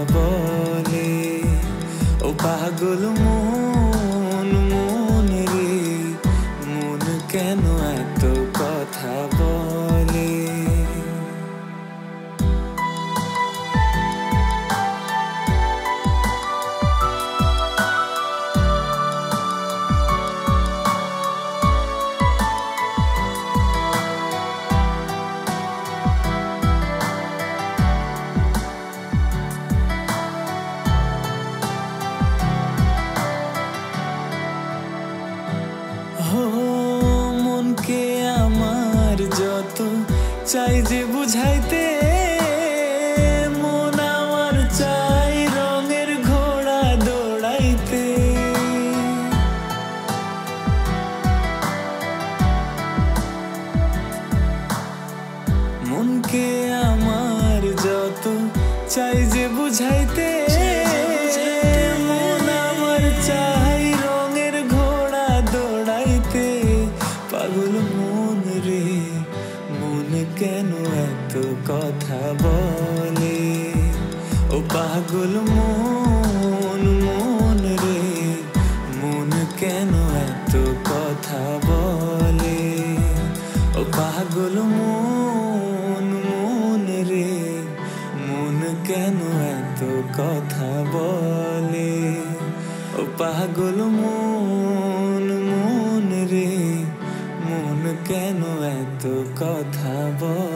বলে। ও পাগল মন মন রে, মন কেন এত কথা বলে। মনকে আমার যত চাই যে বুঝাইতে, মন আমার চাই রঙের ঘোড়া দৌড়াইতে। মনকে আমার যত চাই যে বুঝাইতে, মন আমার চাই রঙের ঘোড়া দৌড়াইতে। পাগল মন রে, মন কেন এত কথা বলে। ও পাগল মন মন রে, মন কেন এত কথা বলে। ও পাগল মন মন রে, মন কেন এত কথা বলে। ও পাগল মন মন রে, মন কেন এত কথা বলে।